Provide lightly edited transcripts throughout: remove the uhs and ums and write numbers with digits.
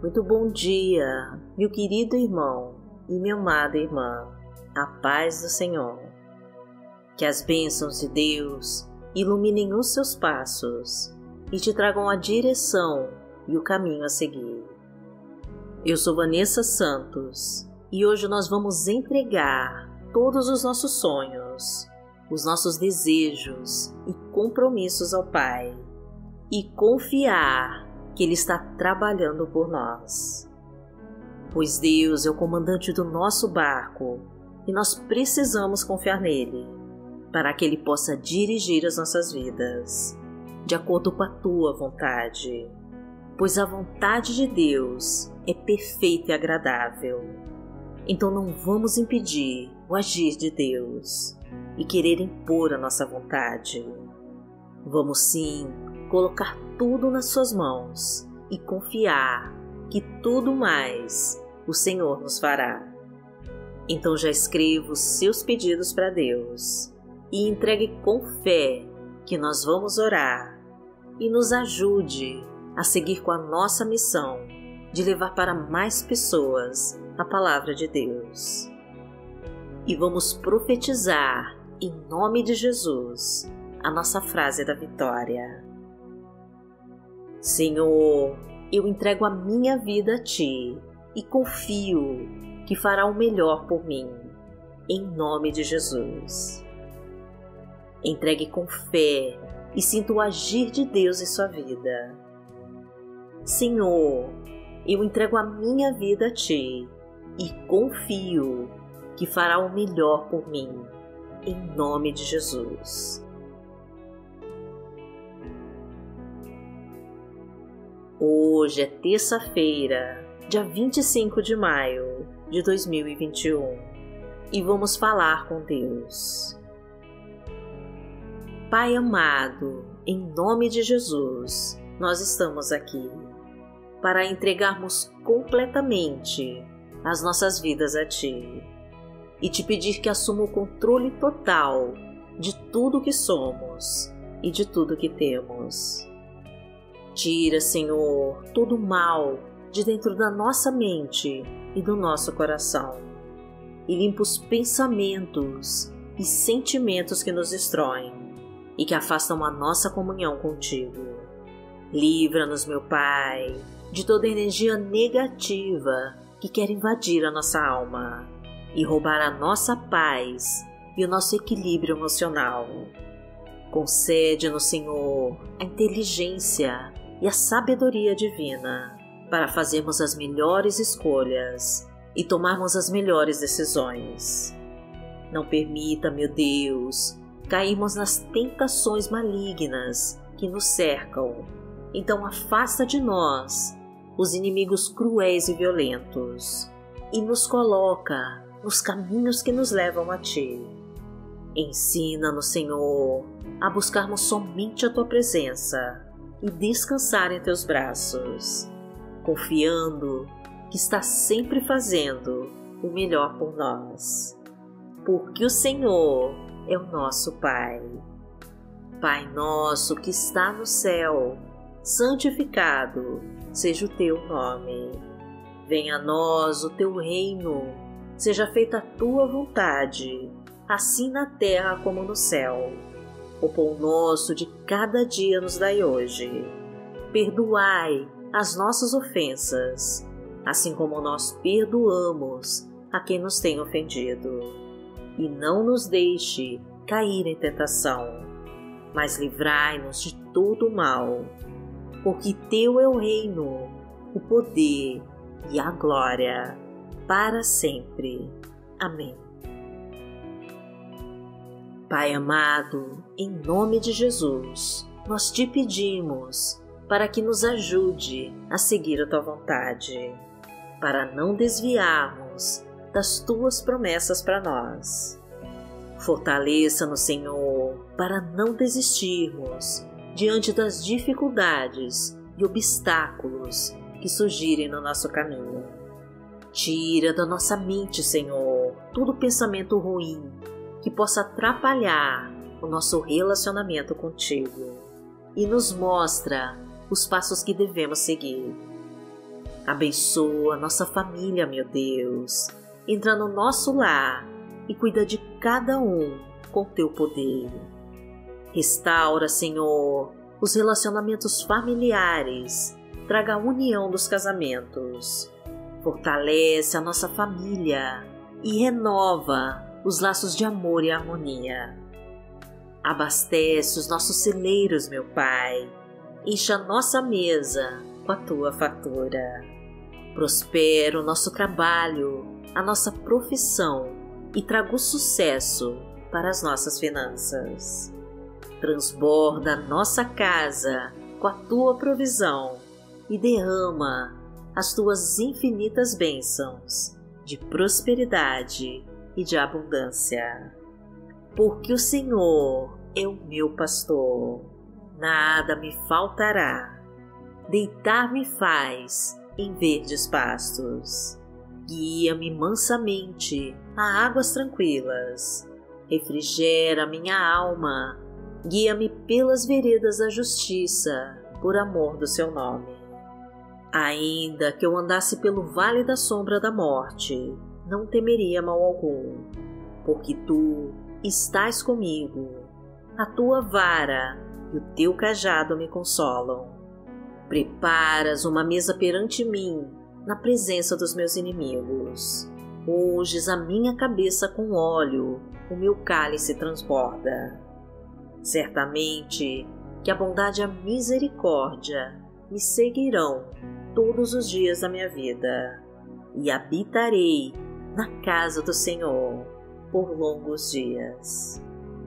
Muito bom dia, meu querido irmão e minha amada irmã. A paz do Senhor. Que as bênçãos de Deus iluminem os seus passos e te tragam a direção e o caminho a seguir. Eu sou Vanessa Santos e hoje nós vamos entregar todos os nossos sonhos, os nossos desejos e compromissos ao Pai e confiar que Ele está trabalhando por nós. Pois Deus é o comandante do nosso barco e nós precisamos confiar nele para que Ele possa dirigir as nossas vidas de acordo com a tua vontade. Pois a vontade de Deus é perfeita e agradável. Então não vamos impedir o agir de Deus e querer impor a nossa vontade. Vamos sim colocar tudo nas suas mãos e confiar que tudo mais o Senhor nos fará. Então já escreva os seus pedidos para Deus e entregue com fé que nós vamos orar e nos ajude a seguir com a nossa missão de levar para mais pessoas a palavra de Deus. E vamos profetizar em nome de Jesus a nossa frase da vitória. Senhor, eu entrego a minha vida a Ti e confio que fará o melhor por mim, em nome de Jesus. Entregue com fé e sinta o agir de Deus em sua vida. Senhor, eu entrego a minha vida a Ti e confio que fará o melhor por mim, em nome de Jesus. Hoje é terça-feira, dia 25 de maio de 2021 e vamos falar com Deus. Pai amado, em nome de Jesus, nós estamos aqui para entregarmos completamente as nossas vidas a Ti e Te pedir que assuma o controle total de tudo que somos e de tudo que temos. Tira, Senhor, todo o mal de dentro da nossa mente e do nosso coração e limpa os pensamentos e sentimentos que nos destroem e que afastam a nossa comunhão contigo. Livra-nos, meu Pai, de toda energia negativa que quer invadir a nossa alma e roubar a nossa paz e o nosso equilíbrio emocional. Concede-nos, Senhor, a inteligência e a sabedoria divina para fazermos as melhores escolhas e tomarmos as melhores decisões. Não permita, meu Deus, cairmos nas tentações malignas que nos cercam. Então afasta de nós os inimigos cruéis e violentos e nos coloca nos caminhos que nos levam a Ti. Ensina-nos, Senhor, a buscarmos somente a Tua presença e descansar em Teus braços, confiando que estás sempre fazendo o melhor por nós, porque o Senhor é o nosso Pai. Pai nosso que está no céu, santificado seja o Teu nome. Venha a nós o Teu reino, seja feita a Tua vontade, assim na terra como no céu. O pão nosso de cada dia nos dai hoje. Perdoai as nossas ofensas, assim como nós perdoamos a quem nos tem ofendido. E não nos deixe cair em tentação, mas livrai-nos de todo o mal, porque Teu é o reino, o poder e a glória, para sempre. Amém. Pai amado, em nome de Jesus, nós Te pedimos para que nos ajude a seguir a Tua vontade, para não desviarmos das Tuas promessas para nós. Fortaleça-nos, Senhor, para não desistirmos diante das dificuldades e obstáculos que surgirem no nosso caminho. Tira da nossa mente, Senhor, todo pensamento ruim que possa atrapalhar o nosso relacionamento contigo e nos mostra os passos que devemos seguir. Abençoa nossa família, meu Deus. Entra no nosso lar e cuida de cada um com teu poder. Restaura, Senhor, os relacionamentos familiares. Traga a união dos casamentos. Fortalece a nossa família e renova os laços de amor e harmonia. Abastece os nossos celeiros, meu Pai. Encha a nossa mesa com a tua fartura. Prospera o nosso trabalho, a nossa profissão e traga o sucesso para as nossas finanças. Transborda a nossa casa com a tua provisão e derrama as tuas infinitas bênçãos de prosperidade e de abundância. Porque o Senhor é o meu pastor, nada me faltará. Deitar-me faz em verdes pastos. Guia-me mansamente a águas tranquilas. Refrigera minha alma. Guia-me pelas veredas da justiça, por amor do seu nome. Ainda que eu andasse pelo vale da sombra da morte, não temeria mal algum, porque tu estás comigo. A tua vara e o teu cajado me consolam. Preparas uma mesa perante mim, na presença dos meus inimigos. Unges a minha cabeça com óleo, o meu cálice transborda. Certamente que a bondade e a misericórdia me seguirão todos os dias da minha vida, e habitarei na casa do Senhor por longos dias.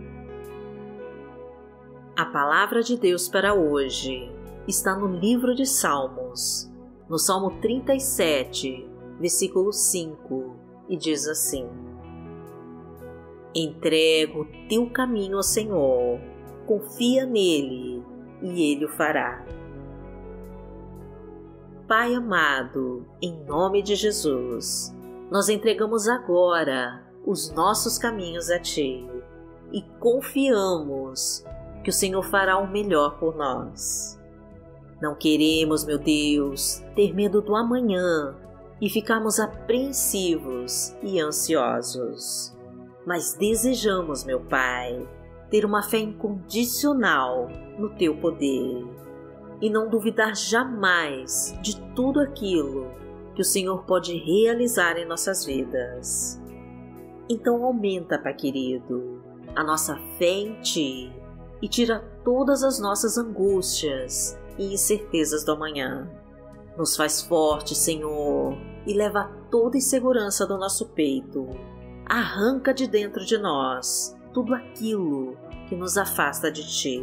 A palavra de Deus para hoje está no livro de Salmos, no Salmo 37, versículo 5, e diz assim: Entrega o teu caminho ao Senhor, confia nele e ele o fará. Pai amado, em nome de Jesus, nós entregamos agora os nossos caminhos a Ti e confiamos que o Senhor fará o melhor por nós. Não queremos, meu Deus, ter medo do amanhã e ficarmos apreensivos e ansiosos, mas desejamos, meu Pai, ter uma fé incondicional no Teu poder e não duvidar jamais de tudo aquilo que o Senhor pode realizar em nossas vidas. Então aumenta, Pai querido, a nossa fé em Ti e tira todas as nossas angústias e incertezas do amanhã. Nos faz fortes, Senhor, e leva toda insegurança do nosso peito. Arranca de dentro de nós tudo aquilo que nos afasta de Ti.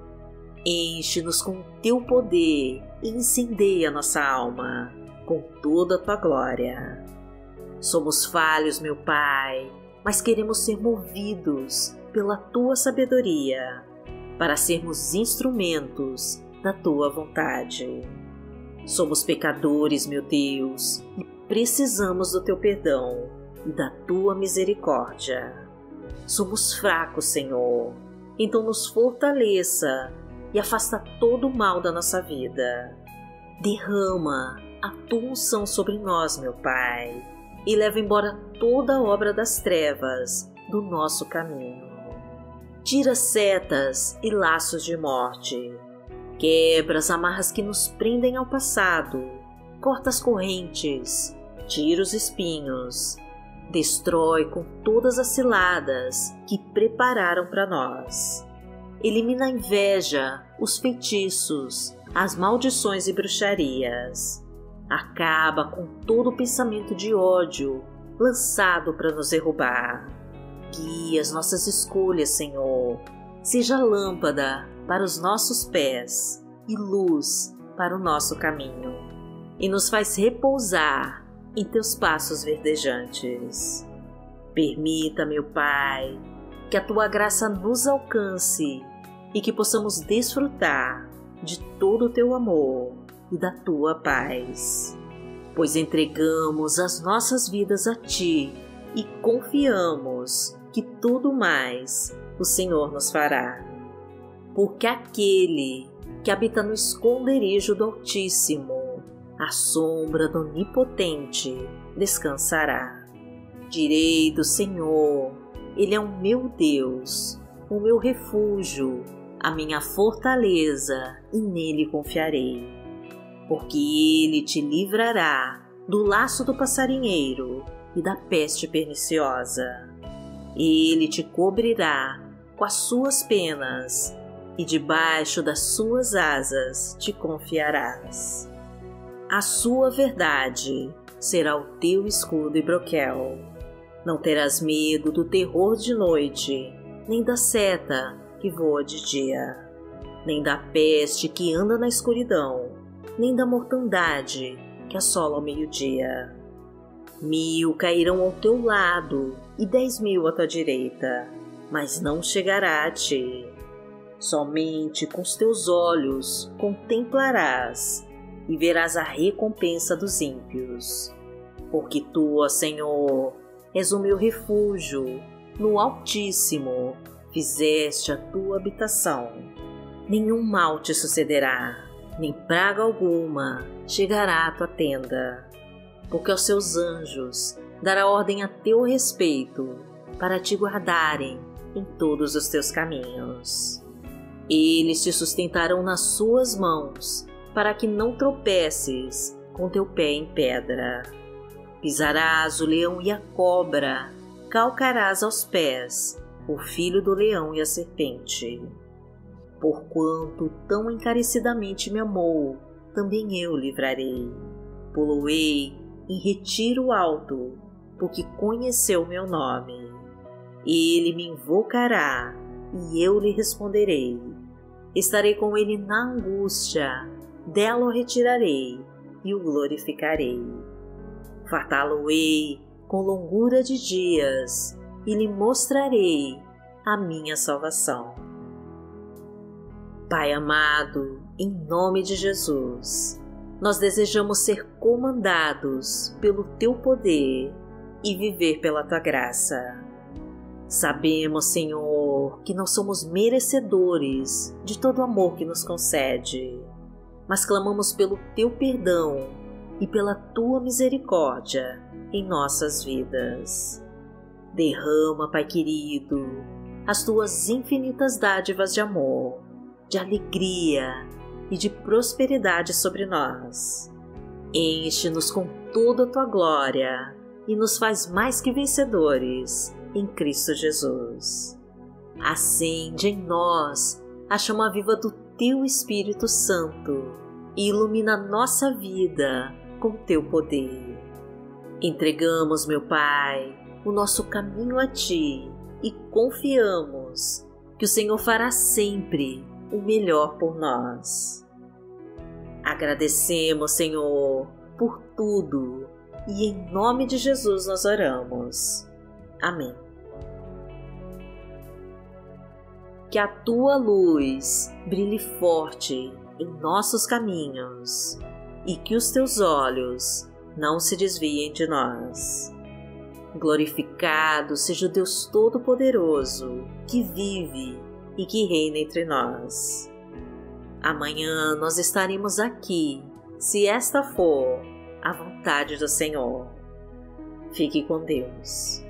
Enche-nos com o Teu poder e incendeia nossa alma com toda a Tua glória. Somos falhos, meu Pai, mas queremos ser movidos pela Tua sabedoria para sermos instrumentos da Tua vontade. Somos pecadores, meu Deus, e precisamos do Teu perdão e da Tua misericórdia. Somos fracos, Senhor, então nos fortaleça e afasta todo o mal da nossa vida. Derrama a Tua unção sobre nós, meu Pai, e leva embora toda a obra das trevas do nosso caminho. Tira setas e laços de morte. Quebra as amarras que nos prendem ao passado. Corta as correntes. Tira os espinhos. Destrói com todas as ciladas que prepararam para nós. Elimina a inveja, os feitiços, as maldições e bruxarias. Acaba com todo o pensamento de ódio lançado para nos derrubar. Guia as nossas escolhas, Senhor. Seja lâmpada para os nossos pés e luz para o nosso caminho. E nos faz repousar em Teus passos verdejantes. Permita, meu Pai, que a Tua graça nos alcance e que possamos desfrutar de todo o Teu amor e da Tua paz. Pois entregamos as nossas vidas a Ti e confiamos que tudo mais o Senhor nos fará. Porque aquele que habita no esconderijo do Altíssimo à sombra do Onipotente descansará. Direi do Senhor, Ele é o meu Deus, o meu refúgio, a minha fortaleza, e nele confiarei. Porque Ele te livrará do laço do passarinheiro e da peste perniciosa. Ele te cobrirá com as suas penas, e debaixo das suas asas te confiarás. A sua verdade será o teu escudo e broquel. Não terás medo do terror de noite, nem da seta que voa de dia, nem da peste que anda na escuridão, nem da mortandade que assola ao meio-dia. 1000 cairão ao teu lado e 10.000 à tua direita, mas não chegará a ti. Somente com os teus olhos contemplarás e verás a recompensa dos ímpios. Porque tu, ó Senhor, és o meu refúgio, no Altíssimo fizeste a tua habitação. Nenhum mal te sucederá, nem praga alguma chegará à tua tenda. Porque aos seus anjos dará ordem a teu respeito, para te guardarem em todos os teus caminhos. Eles te sustentarão nas suas mãos, para que não tropeces com teu pé em pedra. Pisarás o leão e a cobra, calcarás aos pés o filho do leão e a serpente. Porquanto tão encarecidamente me amou, também eu livrarei. Poloei em retiro alto, porque conheceu meu nome. Ele me invocará, e eu lhe responderei. Estarei com ele na angústia, dela o retirarei e o glorificarei. Fartá-lo-ei com longura de dias e lhe mostrarei a minha salvação. Pai amado, em nome de Jesus, nós desejamos ser comandados pelo teu poder e viver pela tua graça. Sabemos, Senhor, que não somos merecedores de todo o amor que nos concede, mas clamamos pelo teu perdão e pela tua misericórdia em nossas vidas. Derrama, Pai querido, as tuas infinitas dádivas de amor, de alegria e de prosperidade sobre nós. Enche-nos com toda a tua glória e nos faz mais que vencedores em Cristo Jesus. Acende em nós a chama viva do teu Espírito Santo e ilumina nossa vida com teu poder. Entregamos, meu Pai, o nosso caminho a ti e confiamos que o Senhor fará sempre o melhor por nós. Agradecemos, Senhor, por tudo e em nome de Jesus nós oramos. Amém. Que a tua luz brilhe forte em nossos caminhos e que os teus olhos não se desviem de nós. Glorificado seja o Deus Todo-Poderoso, que vive e que reina entre nós. Amanhã nós estaremos aqui, se esta for a vontade do Senhor. Fique com Deus.